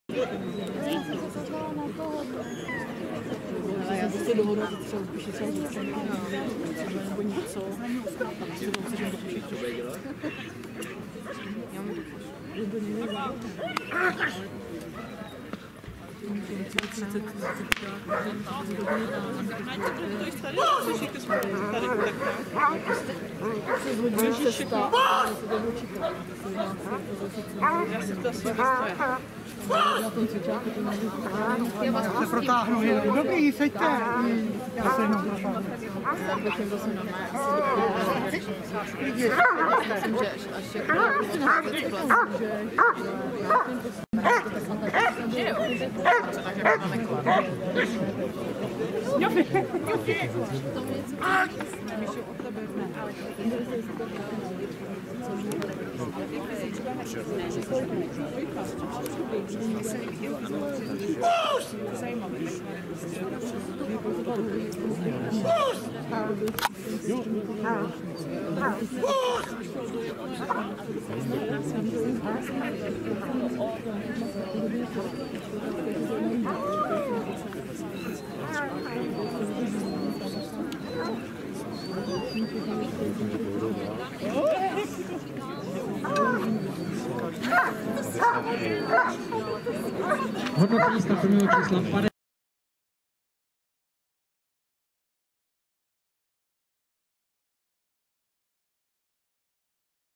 Ale já se dohodu, že třeba upíši celou zůstanku nebo něco. A si to musím dopíšit. Já mu Já se protáhnu jenom. Dobrý, seďte. Já se jenom protáhnu. Myslím, že až Hodnotení startovního čísla 50.